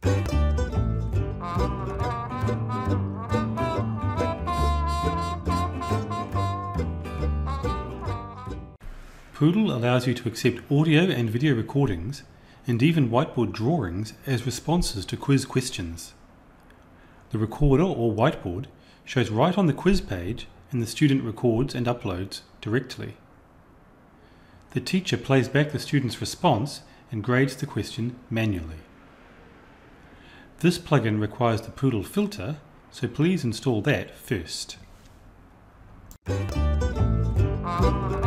Poodll allows you to accept audio and video recordings and even whiteboard drawings as responses to quiz questions. The recorder or whiteboard shows right on the quiz page and the student records and uploads directly. The teacher plays back the student's response and grades the question manually. This plugin requires the Poodll filter, so please install that first.